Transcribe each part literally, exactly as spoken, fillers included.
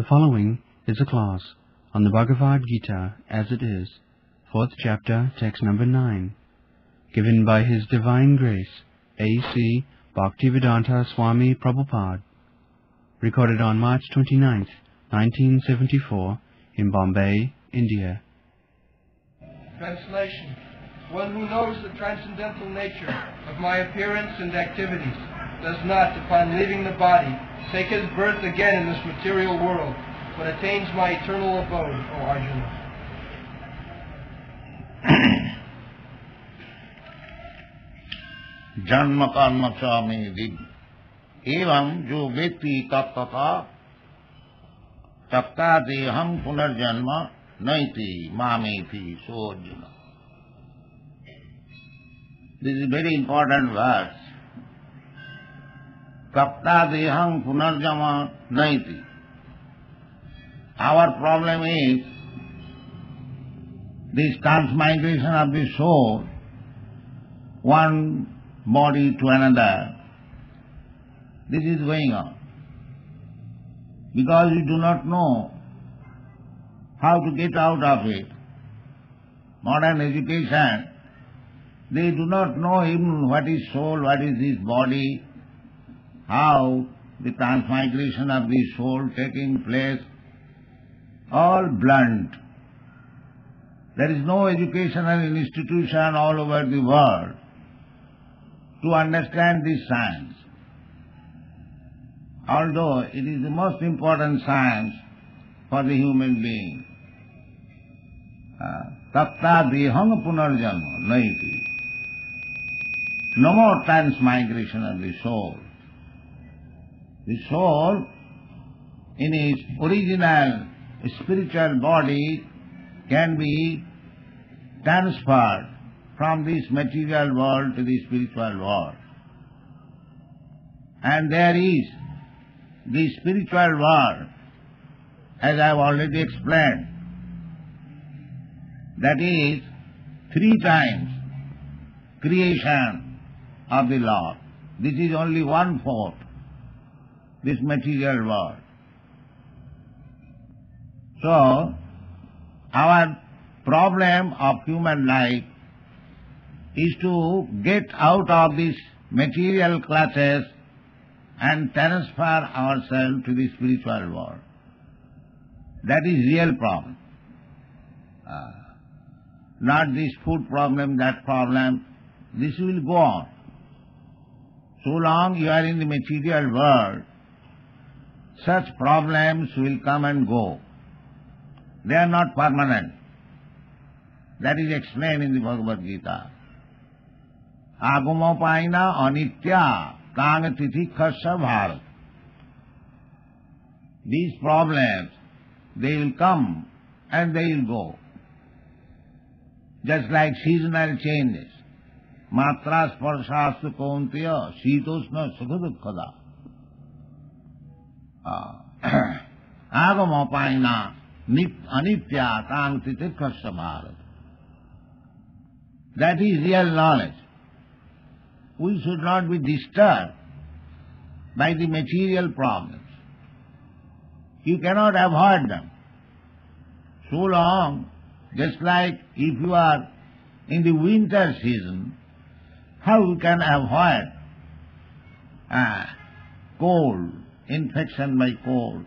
following is a class on the Bhagavad Gita as it is, fourth chapter, text number nine, given by His Divine Grace, A C Bhaktivedanta Swami Prabhupada, recorded on March twenty-ninth, nineteen seventy-four, in Bombay, India. Translation. One who knows the transcendental nature of my appearance and activities does not, upon leaving the body, take his birth again in this material world, but attains my eternal abode, O Arjuna. जन्म कर्म च मे with एवं जो व्यक्ति तत्तथा तत्ता देहं पुनर्जन्म नैति मामेति सोऽर्जुन. This is very important verse. Tapta deham punarjama naiti. Our problem is this transmigration of the soul, one body to another. This is going on. Because we do not know how to get out of it. Modern education, they do not know even what is soul, what is this body, how the transmigration of the soul taking place, all blunt. There is no educational institution all over the world to understand this science. Although it is the most important science for the human being. Tapta deham punarjanma naiti. No more transmigration of the soul. The soul, in its original spiritual body, can be transferred from this material world to the spiritual world. And there is the spiritual world, as I have already explained, that is three times creation of the Lord. This is only one-fourth, this material world. So, our problem of human life is to get out of these material clutches and transfer ourselves to the spiritual world. That is real problem. Uh, not this food problem, that problem. This will go on. So long you are in the material world, such problems will come and go. They are not permanent. That is explained in the Bhagavad Gita. Agumapaina anitya kangatithi bharat. These problems, they will come and they will go. Just like seasonal changes. Matra sparshastu kaunteya shitosna sukhadukkada. Agamapaina anitya kangatithi bharat. That is real knowledge. We should not be disturbed by the material problems. You cannot avoid them. So long, just like if you are in the winter season, how you can avoid uh, cold, infection by cold,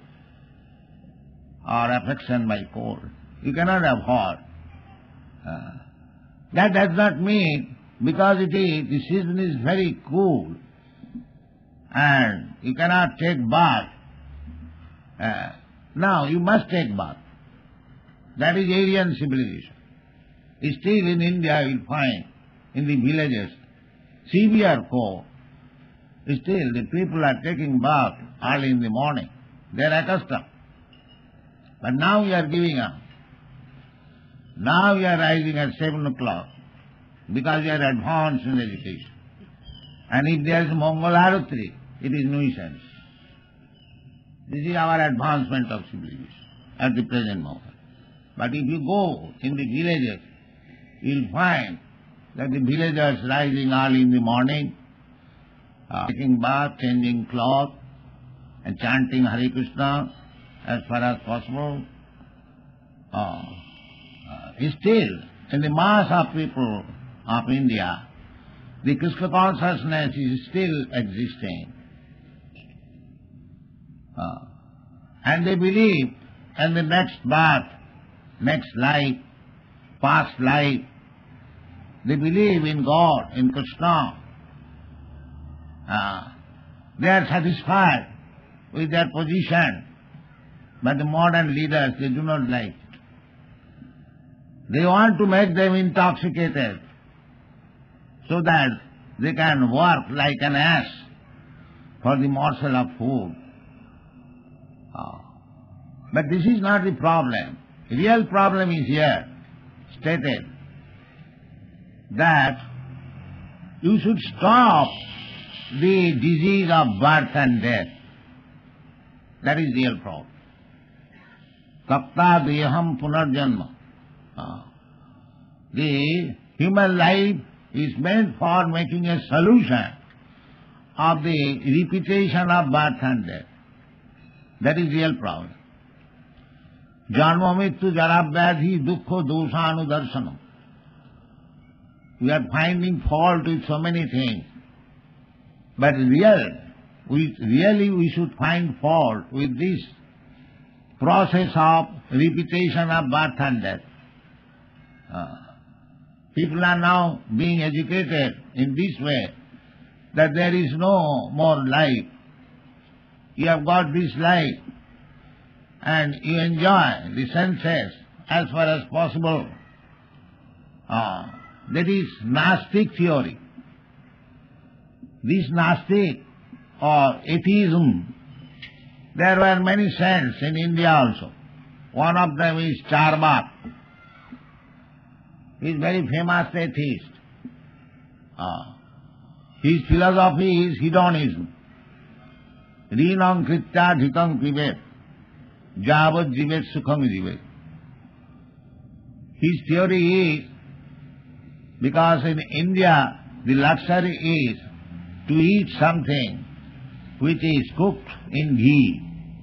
or affection by cold? You cannot avoid. Uh, that does not mean because it is, the season is very cool and you cannot take bath. Uh, now you must take bath. That is Aryan civilization. Still in India you will find in the villages severe cold. Still the people are taking bath early in the morning. They are accustomed. But now you are giving up. Now you are rising at seven o'clock because you are advanced in education. And if there is Mongol Aratri, it is nuisance. This is our advancement of civilization at the present moment. But if you go in the villages, you will find that the villagers rising early in the morning, uh, taking bath, changing cloth, and chanting Hare Krishna, as far as possible. Uh, uh, still, in the mass of people of India, the Krishna consciousness is still existing. Uh, and they believe in the next birth, next life, past life. They believe in God, in Krishna. Uh, they are satisfied with their position, but the modern leaders, they do not like it. They want to make them intoxicated so that they can work like an ass for the morsel of food. Uh, but this is not the problem. The real problem is here, stated, that you should stop the disease of birth and death. That is the real problem. Takta deham punarjanma. Uh, the human life is meant for making a solution of the repetition of birth and death. That is the real problem. Janma mittu jaravyadhi dukkho dosanu darshanam. We are finding fault with so many things. But real, we, really we should find fault with this process of repetition of birth and death. Uh, people are now being educated in this way that there is no more life. You have got this life and you enjoy the senses as far as possible. Uh, that is Gnostic theory. This Gnostic or atheism, there were many saints in India also. One of them is Charvak. He is very famous atheist. Uh, his philosophy is hedonism. Rinam kritya dhitam pivet, javat jivet sukham jivet. His theory is, because in India the luxury is to eat something which is cooked in ghee.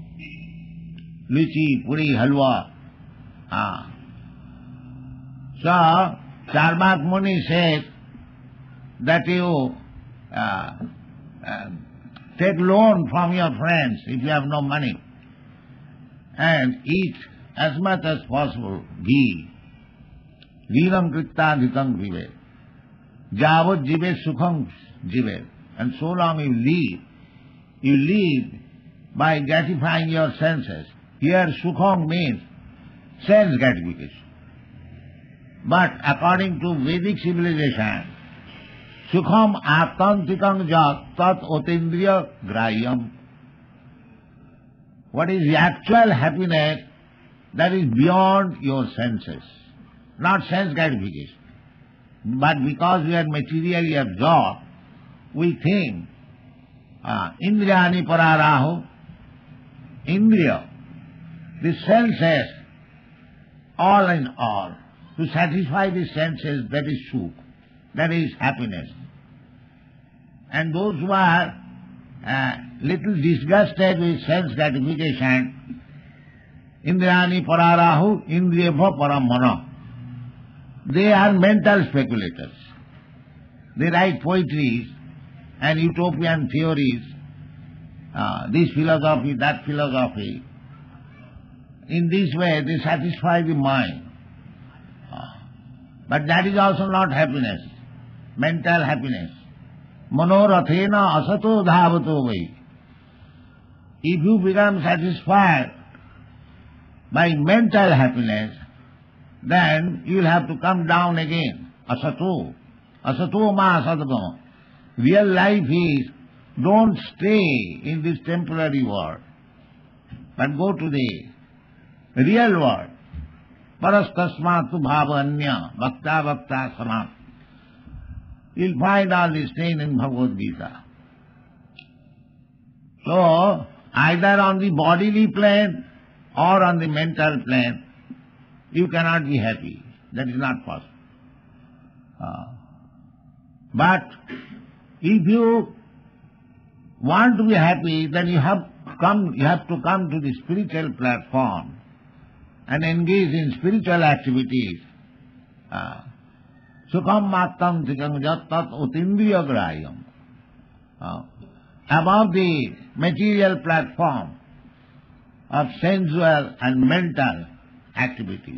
Luchi, puri, halwa. Ah. So, Charvak Muni says that you uh, uh, take loan from your friends if you have no money and eat as much as possible ghee. Viram kritta dhitam vive. Javat jive sukham jive. And so long you live, you live by gratifying your senses. Here sukham means sense gratification. But according to Vedic civilization, sukham atantikam jat tat otindriya grayam. What is the actual happiness? That is beyond your senses, not sense gratification. But because we are materially absorbed, we think, uh, indriyani pararaho, indriya, the senses, all in all, to satisfy the senses, that is sukh, that is happiness. And those who are uh, little disgusted with sense gratification, indriyani pararahu, indriyabha paramana, they are mental speculators. They write poetries and utopian theories, uh, this philosophy, that philosophy. In this way they satisfy the mind. But that is also not happiness, mental happiness. Manorathena asato dhavato vai. If you become satisfied by mental happiness, then you will have to come down again. Asato. Asato ma asatama. Real life is, don't stay in this temporary world, but go to the real world. Parastasmatu bhavanya bhakta bhakta samam. You'll find all these things in Bhagavad Gita. So, either on the bodily plane or on the mental plane, you cannot be happy. That is not possible. Uh, but if you want to be happy, then you have come, you have to come to the spiritual platform and engage in spiritual activities. Sukham mattam tikam jat tat utindriya grahayam. Above the material platform of sensual and mental activities.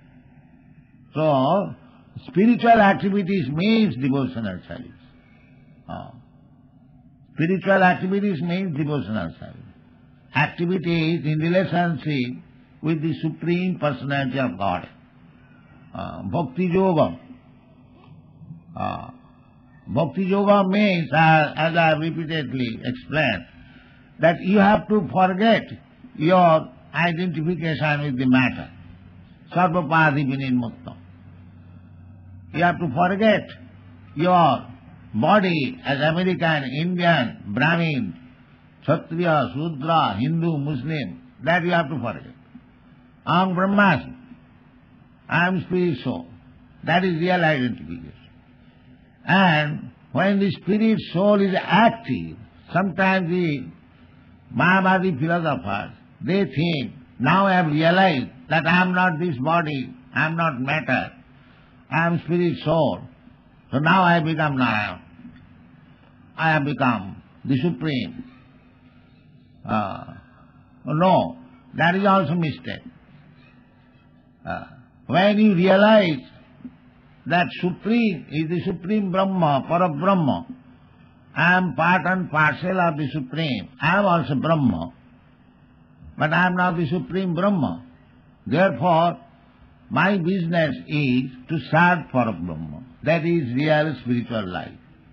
So, spiritual activities means devotional service. Uh, spiritual activities means devotional service. Activities in relationship with the Supreme Personality of God. Uh, Bhakti Yoga. Uh, Bhakti Yoga means, uh, as I have repeatedly explained, that you have to forget your identification with the matter. Sarvapadhi vinirmukta. You have to forget your body as American, Indian, Brahmin, Kshatriya, Shudra, Hindu, Muslim. That you have to forget. I am Brahmasmi. I am spirit soul. That is real identification. And when the spirit soul is active, sometimes the Mayavadi philosophers, they think, now I have realized that I am not this body, I am not matter, I am spirit soul. So now I have become Narayan. I have become the Supreme. Uh, no, that is also mistake. Uh, when you realize that Supreme is the Supreme Brahma, Parabrahma, I am part and parcel of the Supreme. I am also Brahma, but I am not the Supreme Brahma. Therefore, my business is to serve for Brahma. That is real spiritual life.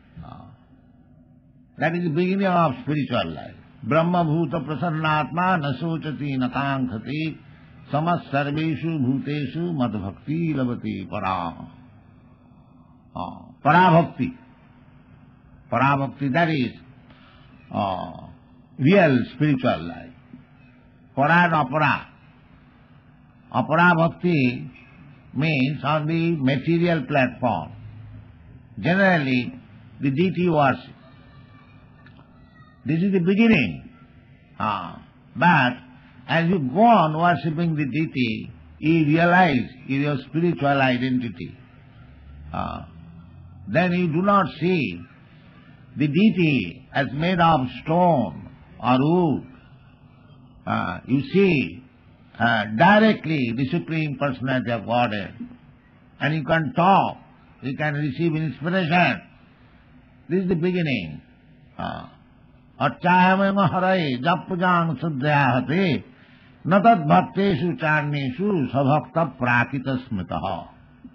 That is the beginning of spiritual life. Brahma bhuta prasannatma nasochati nakankhati samas sarveshu bhuteshu madbhakti lavati para. Parabhakti. Parabhakti, that is uh, real spiritual life. Para and apara. Apara bhakti means on the material platform. Generally, the deity worship. This is the beginning. Ah, but as you go on worshipping the deity, you realize your spiritual identity. Ah, then you do not see the deity as made of stone or wood. Uh, you see uh, directly the Supreme Personality of Godhead. And you can talk, you can receive inspiration. This is the beginning. Achayamema harai jappujang suddhyahate natad bhakteshu charneshu sabhakta prakita smitaha.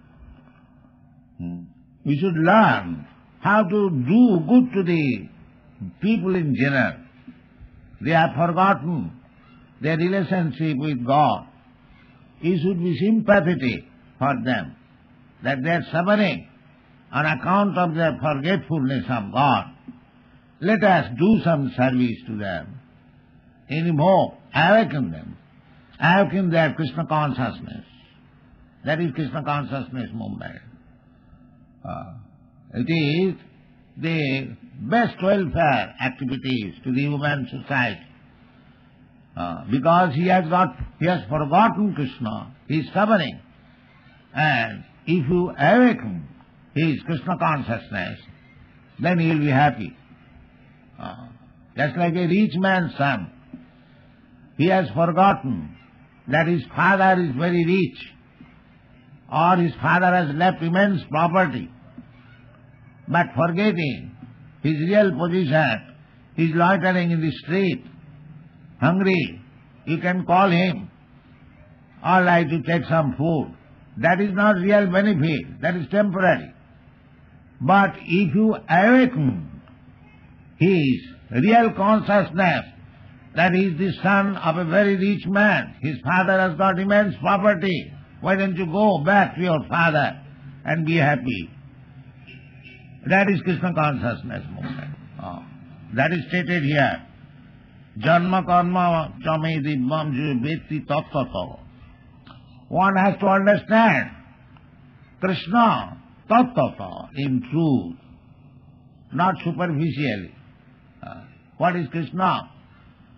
We should learn how to do good to the people in general. They have forgotten their relationship with God. You should be sympathetic for them, that they are suffering on account of their forgetfulness of God. Let us do some service to them, invoke, awaken them, awaken their Krishna consciousness. That is Krishna consciousness movement. Uh, it is the best welfare activities to the human society. Uh, because he has got, he has forgotten Krishna, he is suffering. And if you awaken his Krishna consciousness, then he will be happy. Uh, just like a rich man's son, he has forgotten that his father is very rich, or his father has left immense property. But forgetting his real position, he is loitering in the street, hungry. You can call him, all right, to take some food. That is not real benefit, that is temporary. But if you awaken his real consciousness, that he is the son of a very rich man, his father has got immense property, why don't you go back to your father and be happy? That is Krishna consciousness movement. Oh. That is stated here. Janma karma chame dibbam ju vetti tattvato. One has to understand Krishna tattvato in truth, not superficially. Uh, what is Krishna?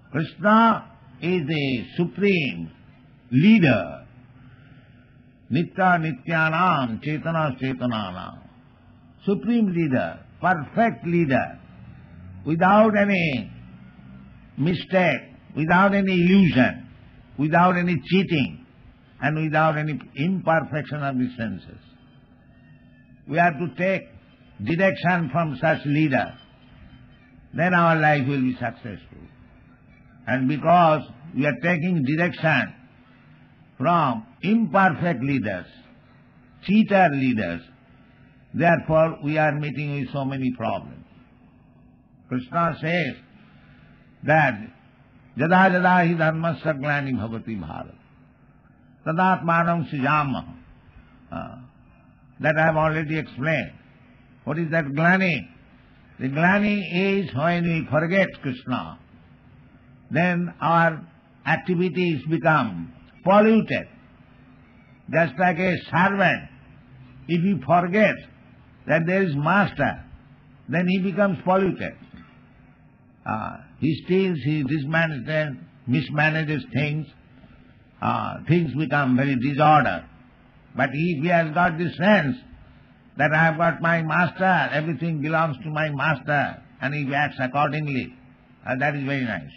Krishna is the supreme leader. Nitya Nityanam Chetana Chetananam. Supreme leader, perfect leader, without any mistake, without any illusion, without any cheating, and without any imperfection of the senses. We have to take direction from such leader. Then our life will be successful. And because we are taking direction from imperfect leaders, cheater leaders, therefore we are meeting with so many problems. Krishna says that Jada jada hi dharmasya glani bhavati bharat tadatmanam srijamah. Uh, that I have already explained. What is that glani? The glani is when we forget Krishna, then our activities become polluted. Just like a servant, if he forgets that there is master, then he becomes polluted. Uh, he steals, he dismanages, mismanages things, uh, things become very disordered. But if he has got the sense that I have got my master, everything belongs to my master, and he acts accordingly, uh, that is very nice.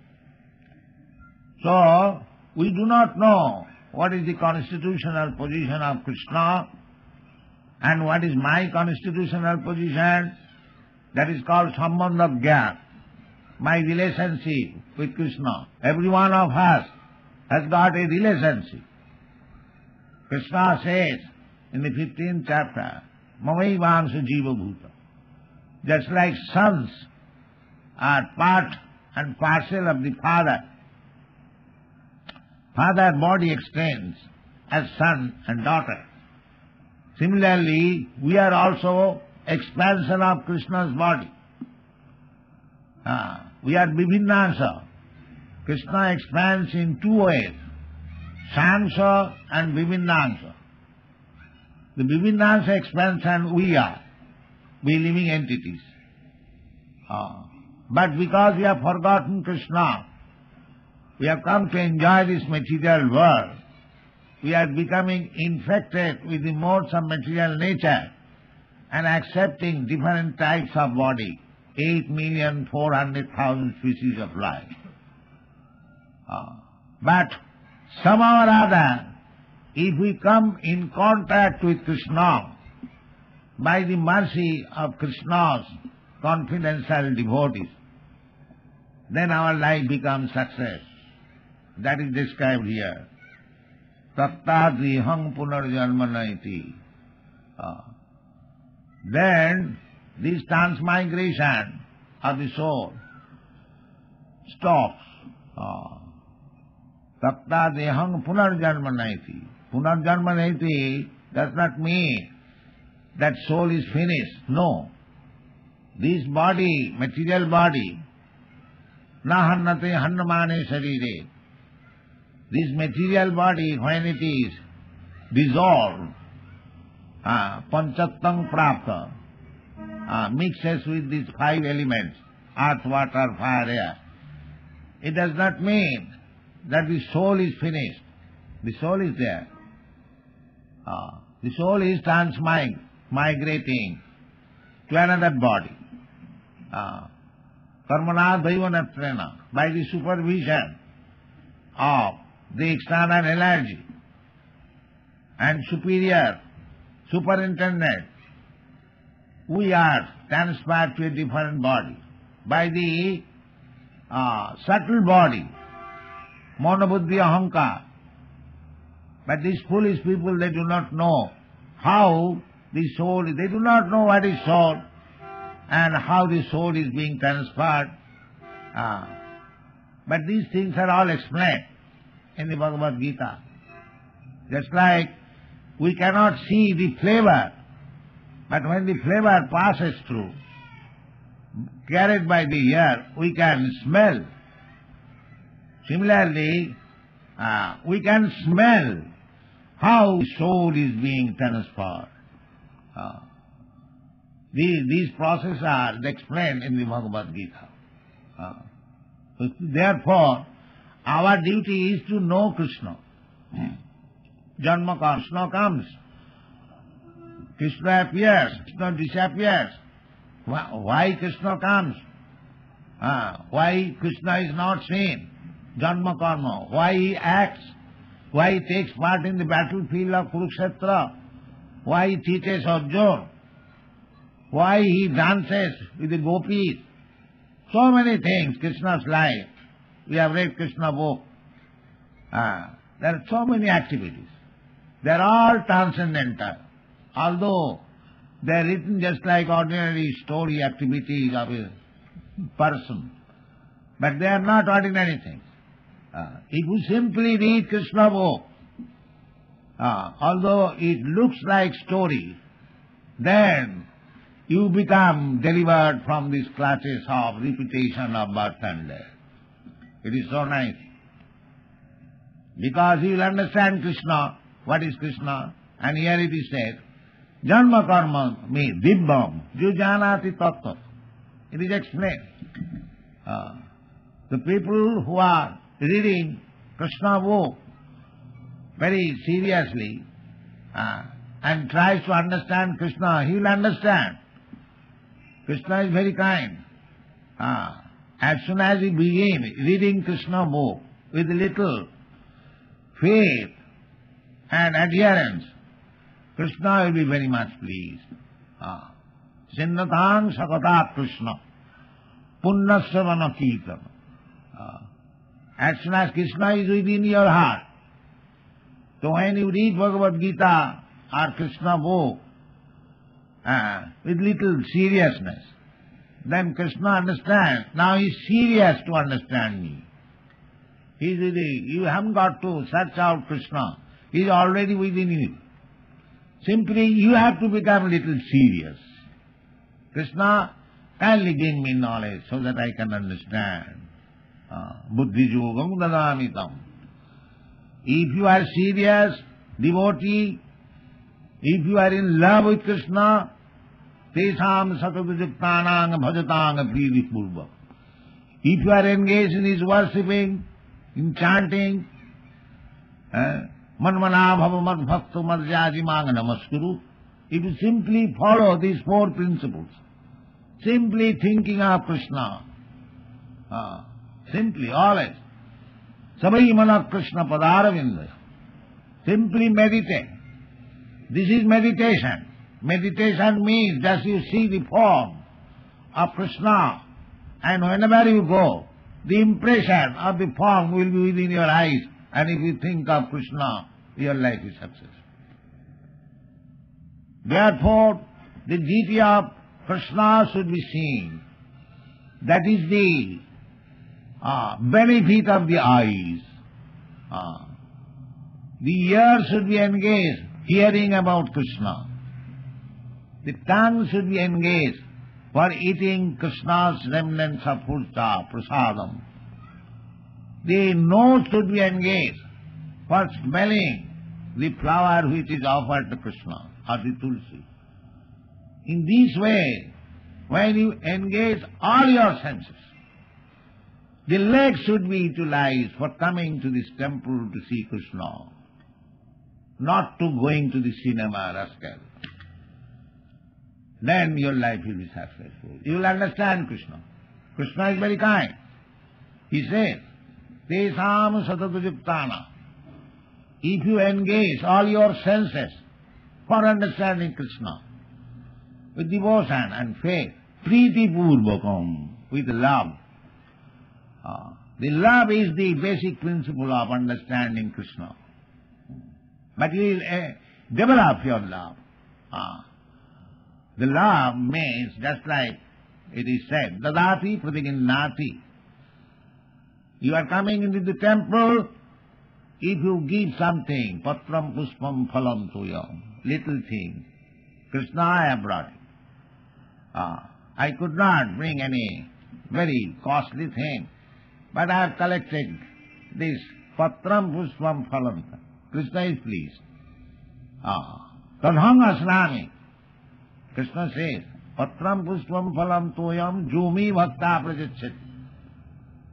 So, we do not know what is the constitutional position of Krishna and what is my constitutional position. That is called Sambandha Gyan, my relationship with Krishna. Every one of us has got a relationship. Krishna says in the fifteenth chapter, Mamaivangsha Jiva Bhuta. Just like sons are part and parcel of the father, father body extends as son and daughter. Similarly, we are also expansion of Krishna's body. Uh, we are Vibhinnansa. Krishna expands in two ways, Sansa and Vibhinnansa. The Vibhinnansa expansion we are, we living entities. Uh, but because we have forgotten Krishna, we have come to enjoy this material world, we are becoming infected with the modes of material nature and accepting different types of body, eight million four hundred thousand species of life. Uh, but somehow or other, if we come in contact with Krishna, by the mercy of Krishna's confidential devotees, then our life becomes success. That is described here. Tattadriham punarjanmanaiti. Uh, then this transmigration of the soul stops. Uh, Tattadriham punarjanmanaiti. Punarjanmanaiti does not mean that soul is finished. No. This body, material body, na hannate hannamane sarire. This material body, when it is dissolved, uh, panchattang prapta, uh, mixes with these five elements, earth, water, fire, air, it does not mean that the soul is finished. The soul is there. Uh, the soul is transmig, migrating to another body. Uh, Karmana Daivanattrena, by the supervision of the external energy and superior superintendent, we are transferred to a different body. By the uh, subtle body, monobuddhi ahankar. But these foolish people, they do not know how the soul, they do not know what is soul and how the soul is being transferred. Uh, but these things are all explained in the Bhagavad Gita. Just like we cannot see the flavor, but when the flavor passes through, carried by the air, we can smell. Similarly, uh, we can smell how the soul is being transferred. Uh, these, these processes are explained in the Bhagavad Gita. Uh, Therefore, our duty is to know Krishna. Janma Krishna comes. Krishna appears, Krishna disappears. Why Krishna comes? Ah, why Krishna is not seen? Janma karma. Why he acts? Why he takes part in the battlefield of Kurukshetra? Why he teaches Arjuna? Why he dances with the gopis? So many things, Krishna's life. We have read Krishna book. Ah, there are so many activities. They are all transcendental. Although they are written just like ordinary story activities of a person. But they are not ordinary things. Uh, if you simply read Krishna book, uh, although it looks like story, then you become delivered from these clutches of repetition of birth and death. It is so nice. Because you will understand Krishna, what is Krishna, and here it is said, Janma karma me dibbam jujanati tattva. It is explained. Uh, the people who are reading Krishna book very seriously uh, and tries to understand Krishna, he will understand. Krishna is very kind. Uh, as soon as he begins reading Krishna book with little faith and adherence, Krishna will be very much pleased. Sinnatang sakata Krishna punnasavana kirtana. As soon as Krishna is within your heart, so when you read Bhagavad Gita or Krishna book uh, with little seriousness, then Krishna understands. Now he is serious to understand me. He is really, you haven't got to search out Krishna. He is already within you. Simply you have to become a little serious. Krishna, kindly give me knowledge so that I can understand. Buddhi yogam dadamitam. If you are serious, devotee, if you are in love with Krishna, tesam satadujuktanang bhajatang priti purva. If you are engaged in his worshipping, in chanting, manmana bhava mad bhakta madhyajimang namaskuru, if you simply follow these four principles, simply thinking of Krishna, uh, simply, always, sabai mana Krishna padaravinda, simply meditate. This is meditation. Meditation means just you see the form of Krishna, and whenever you go, the impression of the form will be within your eyes, and if you think of Krishna, your life is successful. Therefore, the deity of Krishna should be seen. That is the uh, benefit of the eyes. Uh, the ears should be engaged hearing about Krishna. The tongue should be engaged for eating Krishna's remnants of purta, prasadam. The nose should be engaged for smelling the flower which is offered to Krishna, or the tulsi. In this way, when you engage all your senses, the legs should be utilized for coming to this temple to see Krishna, not to going to the cinema, rascal. Then your life will be successful. You will understand Krishna. Krishna is very kind. He says, Tesam satadujuptana. If you engage all your senses for understanding Krishna with devotion and faith, priti purvakam, with love. Uh, the love is the basic principle of understanding Krishna. But you will uh, develop your love. Uh, the love means, just like it is said, dadati pratiginnati. You are coming into the temple, if you give something, patram puspam phalam tuyam, little thing, Krishna I have brought it. Uh, I could not bring any very costly thing, but I have collected this patram puspam phalam. Krishna is pleased. Tadhang asnami. Krishna says, patram puspam phalam toyam jumi bhakta prajacchati.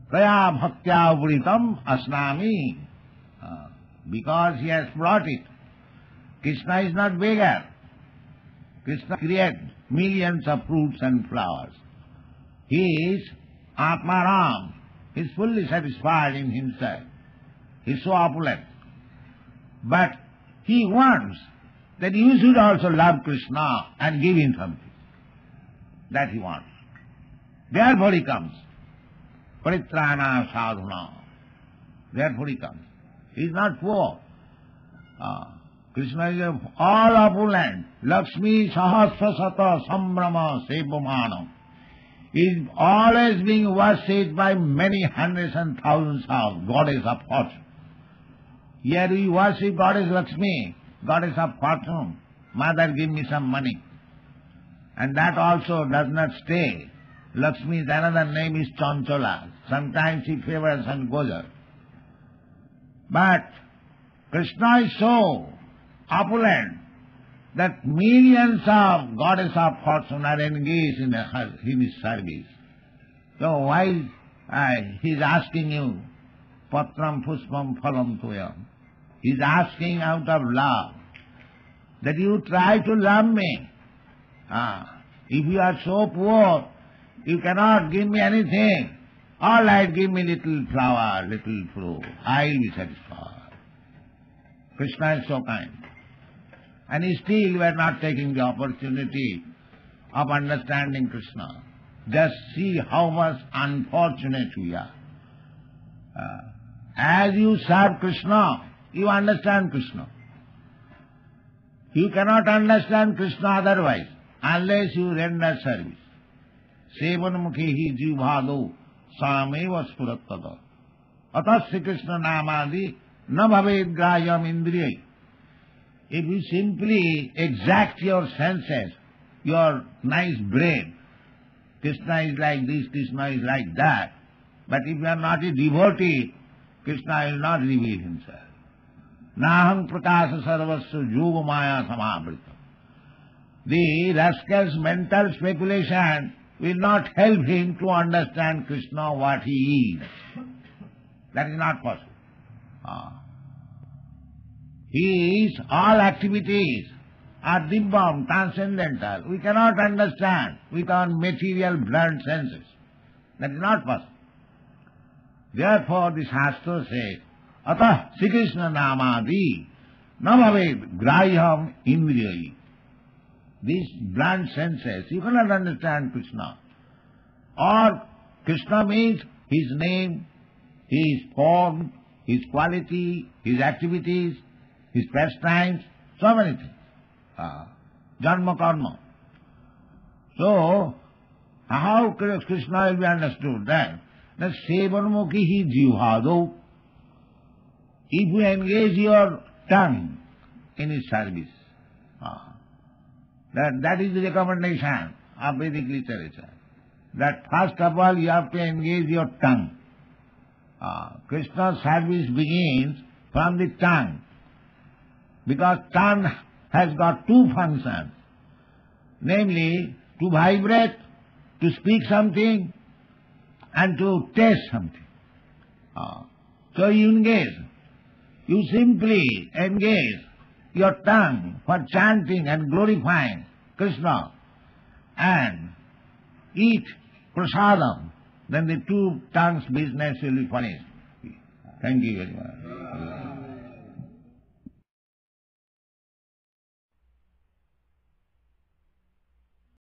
Taya bhaktya vritam asnami. Uh, because he has brought it. Krishna is not beggar. Krishna creates millions of fruits and flowers. He is Atmaram. He is fully satisfied in himself. He is so opulent. But he wants that you should also love Krishna and give him something. That he wants. Therefore he comes. Paritrana sadhuna. Therefore he comes. He is not poor. Uh, Krishna is all opulent. Lakshmi sahasra sata sambrama sevamanam. He is always being worshipped by many hundreds and thousands of goddess of fortune. Here we worship goddess Lakshmi, goddess of fortune. Mother, give me some money. And that also does not stay. Lakshmi's another name is Chanchola. Sometimes she favors and goes out. But Krishna is so opulent that millions of goddess of fortune are engaged in, her, in his service. So why uh, he is asking you, patram puspam phalam tuyam. He is asking out of love that you try to love me. Ah, if you are so poor, you cannot give me anything. All right, give me little flower, little fruit. I will be satisfied. Krishna is so kind. And still we are not taking the opportunity of understanding Krishna. Just see how much unfortunate we are. Uh, as you serve Krishna, you understand Krishna. You cannot understand Krishna otherwise, unless you render service. Sevanmukhi jivhado sameva spurattada. Atasya Krishna namadi na bhaved grayam indriyai. If you simply exact your senses, your nice brain, Krishna is like this, Krishna is like that, but if you are not a devotee, Krishna will not reveal himself. Naham prakasa sarvasya yoga maya samavrita. The rascal's mental speculation will not help him to understand Krishna what he is. That is not possible. Ah. His all activities are dibbam, transcendental. We cannot understand with our material blunt senses. That is not possible. Therefore the Shastra says, Atah Sri Krishna namadi namaved grayam indriyai. These blunt senses, you cannot understand Krishna. Or Krishna means his name, his form, his quality, his activities, his pastimes, so many things. Uh, Janma karma. So, how Krishna will be understood then? That sevanmukhi jivhado. If you engage your tongue in his service, uh, that, that is the recommendation of Vedic literature. That first of all you have to engage your tongue. Uh, Krishna's service begins from the tongue. Because tongue has got two functions, namely to vibrate, to speak something, and to taste something. Uh, so you engage. You simply engage your tongue for chanting and glorifying Krishna and eat prasadam, then the two tongues' business will be finished. Thank you very much.